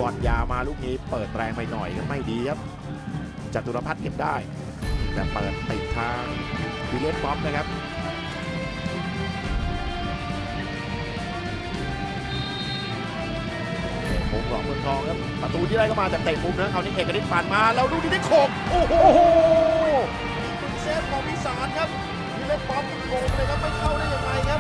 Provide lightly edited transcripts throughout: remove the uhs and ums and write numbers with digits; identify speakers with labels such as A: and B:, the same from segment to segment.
A: อลยาวมาลูกนี้เปิดแรงไปหน่อยก็ไม่ดีครับจตุรพัฒน์เก็บได้แต่เปิดติดทางวิลเลียนป๊อปนะครับมุมของเมืองทองครับประตูที่ได้ก็มาจากเตะมุมนะคราวนี้เอกฤทธิ์ผ่านมาแล้วลูกนี้ได้โขกโอ้โหมึงเซฟของพิสารครับวิลเลียนป๊อปโขกเลยครับไม่เข้าได้ยังไงครับ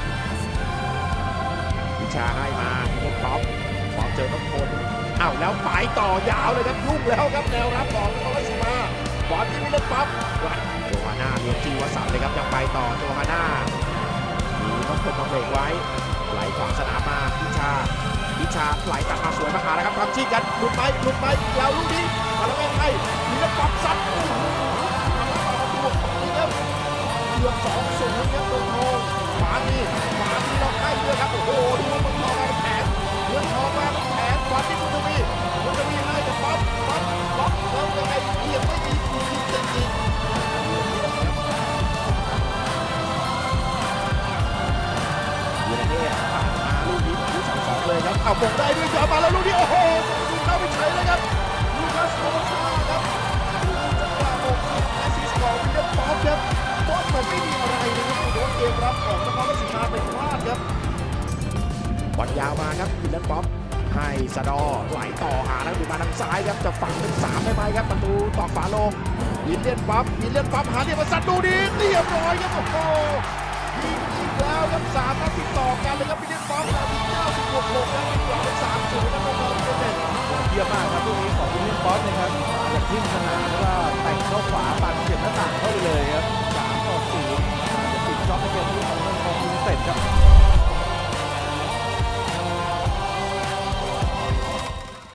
A: วิชาให้มาวิลเลียนป๊อปเจอต้องคนอ้าวแล้วไปต่อยาวเลยครับยุ่งแล้วครับแนวรับของนครราชสีมาบอลที่วิลเลียนป๊อปโจฮาน่าเลี้ยงจีวสันต์เลยครับยังไปต่อโจฮาน่ามีต้องคนมาเบรกไว้ไหลขวางสนามมาวิชาไหลตัดมาสวยมาหาแล้วครับทำชี้กันหลุดไปยาวลูกนี้มาแล้วไงวิลเลียนป๊อปซัดเกือบ2-0ครับเมืองทองขวาที่เราให้ด้วยครับโอ้โหดูเมืองทองมาเป็นแผงบอลที่บุญทวีให้กับป๊อปแล้วยังไงเกี่ยวไม่ดียิงเต็มทียูไนเต็ดผ่านมาลูกนี้2-2เลยครับเอาบงได้ด้วยยาวมาแล้วลูกนี้โอ้โหยิงเข้าไปเฉยเลยครับลูคัสโอซาครับจังหวะบงแอสซิสต์ของวิลเลียนป๊อปครับป๊อปเหมือนไม่มีอะไรนะครับโดนเกมรับของนครราชสีมาเป็นพลาดครับบอลยาวมาครับวิลเลียนป๊อปให้สะดอไหลต่อหาแล้วดูมาทางซ้ายครับจะฝังเป็น3ได้ไหมครับประตูตอกฝาลงวิลเลียนป๊อปหาเรียบมาสัตว์ดูดีเรียบร้อยครับโอ้โหยิงอีกแล้วครับ3 นัดติดต่อกันเลยครับวิลเลียนป๊อปนาที96แล้วกว่าเป็น3-0นะครับเราเป็น
B: เยี่ยมมากครับลูกนี้ของวิลเลียนป๊อปนะครับจากทิ้งสนามแล้วก็แต่งเข้าขวาปัดเสียบหน้าต่างเข้าไปเลยครับ3-0จะปิดจ็อบในเกมนี้ของเมืองทองยูไนเต็ดครับ